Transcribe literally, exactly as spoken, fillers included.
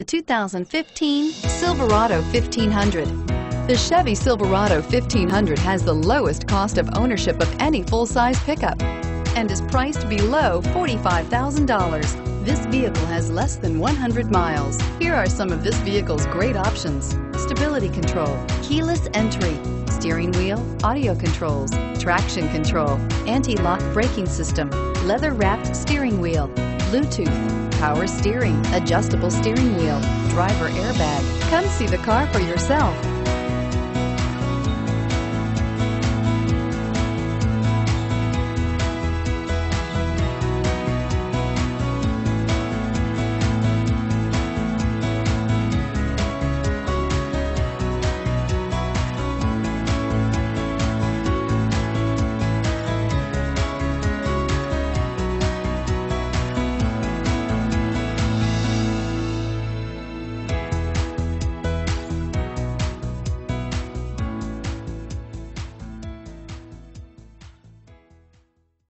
The two thousand fifteen Silverado fifteen hundred. The Chevy Silverado fifteen hundred has the lowest cost of ownership of any full-size pickup and is priced below forty-five thousand dollars. This vehicle has less than one hundred miles. Here are some of this vehicle's great options: stability control, keyless entry, steering wheel audio controls, traction control, anti-lock braking system, leather-wrapped steering wheel, Bluetooth, power steering, adjustable steering wheel, driver airbag. Come see the car for yourself.